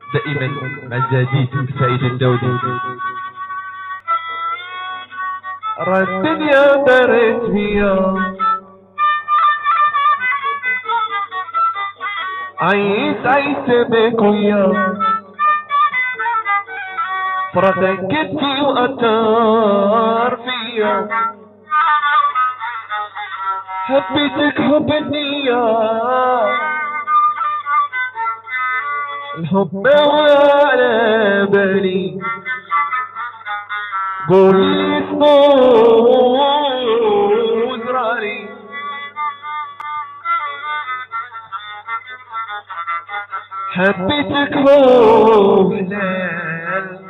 دائما مع الجديد سعيد الدولي. راه الدنيا دارت بيا عيت بك ويا فراتك كتفي وأثر فيا حبيتك حب النية الحب على بالي قولي اسمه زراري حبيتك هو حلال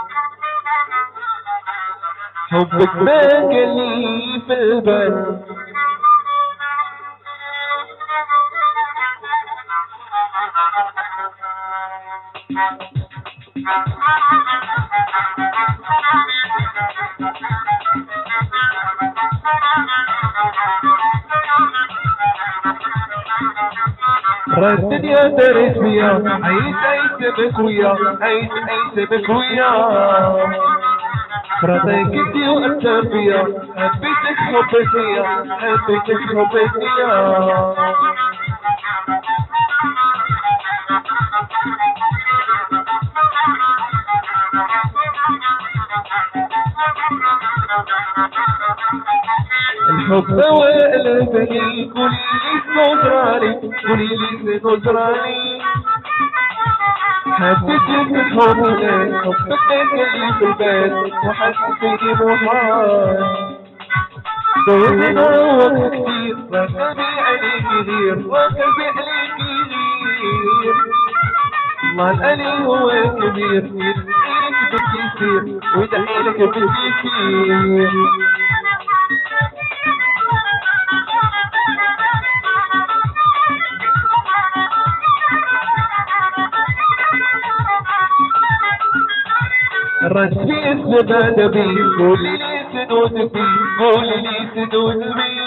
حبك ما قالي في البال راه الدنيا دارت بيا عيت بك ويا عيت بك ويا فراتك انتي وأثر فيا حبيتك حب فيا حبيتك حب فيا الحب والبني قولي لي سنوزراني قولي لي سنوزراني حبيتك الحب لك حبك اللي في البيت وحسيتني محال دوزنا وقت كتير وقلبي عليك يغير وقلبي عليك يغير الله الألي هو كبير يدعيلك بدي يصير ويدعيلك بدي يصير رجلي الزبادة بي قولي لي سدود بي قولي لي سدود بي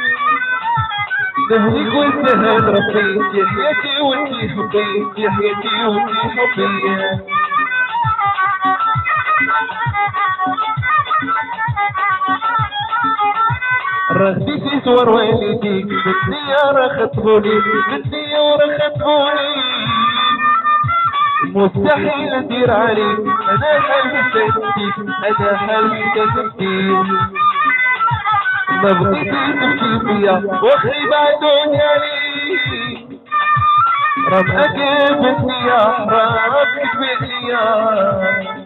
نهديك وانتهى ربي يا حياتي وانتي حبي يا حياتي وانتي حبي رغبتي صور والديك بالديارة خطبوني بالديارة خطبوني مستحيل ندير عليك انا حلمي تنسيك انا حلمي تنسيك ما بغيتي تمشي فيا واخي بعدوني عليك راه مأكد بالنية راه تكتبي عليا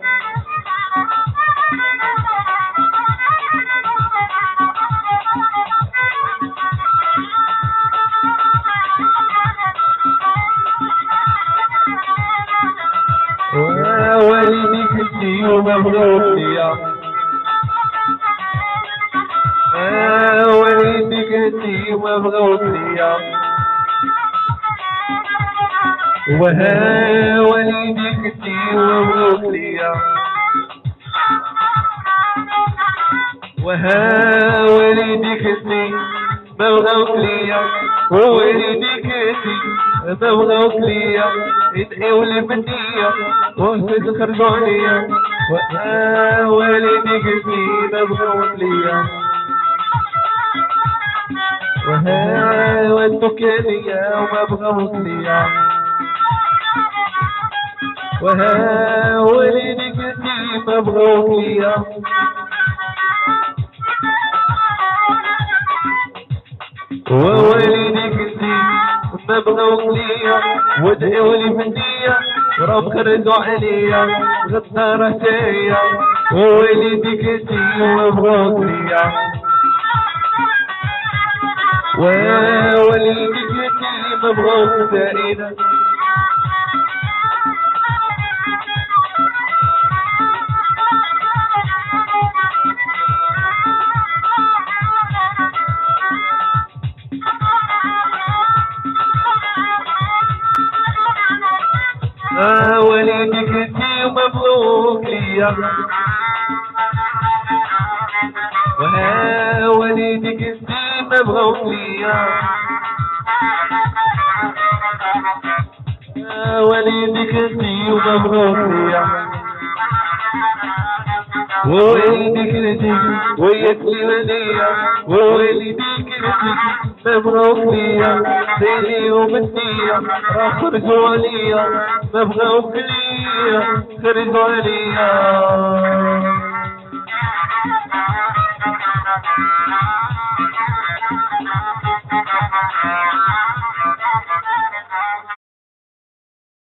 وليدي كنتي ومبغوط ليا وليدي كنتي ومبغوط ليا وليدي كنتي ومبغوط ليا وليدي كنتي مبغوط ليا ووليدي كنتي مبغوط ليا ادعيوا لي بالنية وهكذا خرجوا عليا وليدي كنتي مبغوط ليا وانتك ليا ومبغوط ليا وليدي كنتي مبغوط ليا ووليدي كنتي مبغوط ليا وادعيوا لي بالنية ورب خرجوا عليا غدارة تايا ووليدي كنتي مبغوط ليا ووليدي كنتي مبغوط دائما وليدي كنتي مبروك ليا وليدي كنتي مبروك ليا وليدك انتي ومبروك ليا ووالدك انتي وياك وليا ووالديك انتي مبروك ليا سيدي وبنتيا راه خرجوا عليا مبروك ليا خرجوا عليا